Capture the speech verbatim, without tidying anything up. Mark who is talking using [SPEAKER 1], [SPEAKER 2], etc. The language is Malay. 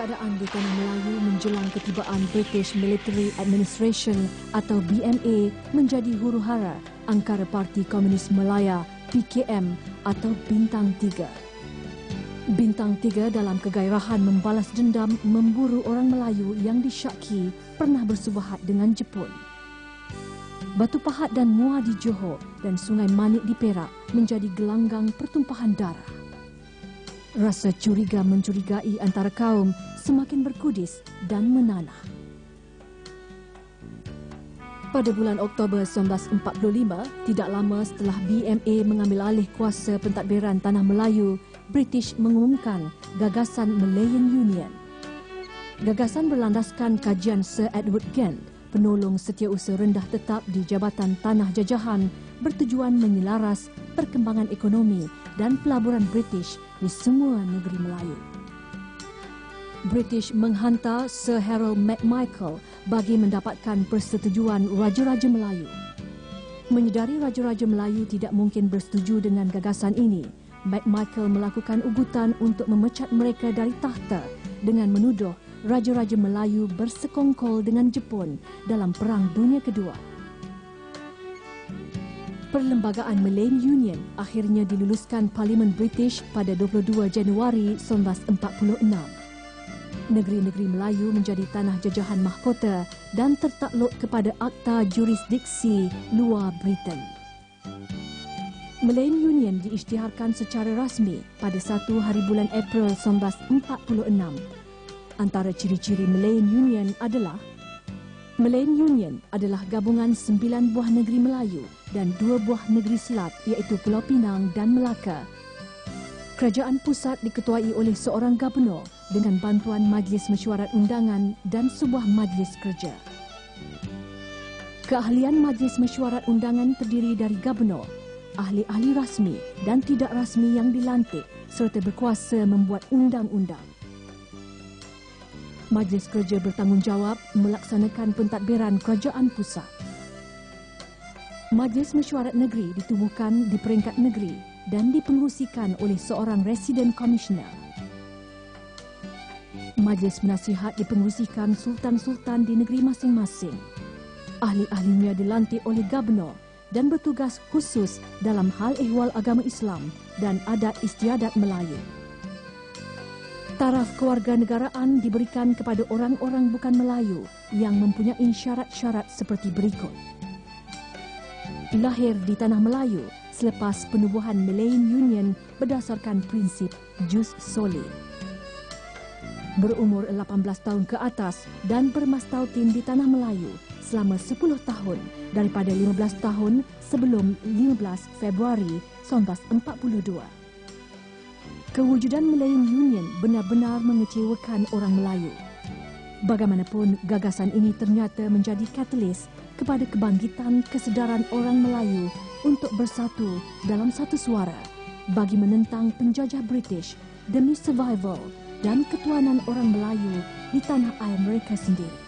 [SPEAKER 1] Keadaan di Tanah Melayu menjelang ketibaan British Military Administration atau B M A menjadi huru-hara antara Parti Komunis Malaya P K M atau Bintang Tiga. Bintang Tiga dalam kegairahan membalas dendam memburu orang Melayu yang disyaki pernah bersubahat dengan Jepun. Batu Pahat dan Muar di Johor dan Sungai Manik di Perak menjadi gelanggang pertumpahan darah. Rasa curiga mencurigai antara kaum semakin berkudis dan menanah. Pada bulan Oktober seribu sembilan ratus empat puluh lima, tidak lama setelah B M A mengambil alih kuasa pentadbiran Tanah Melayu, British mengumumkan gagasan Malayan Union. Gagasan berlandaskan kajian Sir Edward Gent, penolong setiausaha rendah tetap di Jabatan Tanah Jajahan, bertujuan menyelaras perkembangan ekonomi dan pelaburan British di semua negeri Melayu. British menghantar Sir Harold MacMichael bagi mendapatkan persetujuan Raja-Raja Melayu. Menyedari Raja-Raja Melayu tidak mungkin bersetuju dengan gagasan ini, MacMichael melakukan ugutan untuk memecat mereka dari tahta dengan menuduh Raja-Raja Melayu bersekongkol dengan Jepun dalam Perang Dunia Kedua. Perlembagaan Malayan Union akhirnya diluluskan Parlimen British pada dua puluh dua Januari seribu sembilan ratus empat puluh enam. Negeri-negeri Melayu menjadi tanah jajahan mahkota dan tertakluk kepada Akta Jurisdiksi Luar Britain. Malayan Union diisytiharkan secara rasmi pada satu hari bulan April seribu sembilan ratus empat puluh enam. Antara ciri-ciri Malayan Union adalah Malayan Union adalah gabungan sembilan buah negeri Melayu dan dua buah negeri Selat iaitu Pulau Pinang dan Melaka. Kerajaan pusat diketuai oleh seorang gubernur dengan bantuan Majlis Mesyuarat Undangan dan sebuah majlis kerja. Keahlian Majlis Mesyuarat Undangan terdiri dari gubernur, ahli-ahli rasmi dan tidak rasmi yang dilantik serta berkuasa membuat undang-undang. Majlis Kerja bertanggungjawab melaksanakan pentadbiran kerajaan pusat. Majlis Mesyuarat Negeri ditubuhkan di peringkat negeri dan dipengerusikan oleh seorang Resident Commissioner. Majlis Menasihat dipengerusikan Sultan-Sultan di negeri masing-masing. Ahli-ahlinya dilantik oleh Gubernur dan bertugas khusus dalam hal ehwal agama Islam dan adat istiadat Melayu. Taraf kewarganegaraan diberikan kepada orang-orang bukan Melayu yang mempunyai syarat-syarat seperti berikut. Lahir di Tanah Melayu selepas penubuhan Malayan Union berdasarkan prinsip jus soli. Berumur lapan belas tahun ke atas dan bermastautin di Tanah Melayu selama sepuluh tahun daripada lima belas tahun sebelum lima belas Februari seribu sembilan ratus empat puluh dua. Kewujudan Malayan Union benar-benar mengecewakan orang Melayu. Bagaimanapun, gagasan ini ternyata menjadi katalis kepada kebangkitan kesedaran orang Melayu untuk bersatu dalam satu suara bagi menentang penjajah British demi survival dan ketuanan orang Melayu di tanah air mereka sendiri.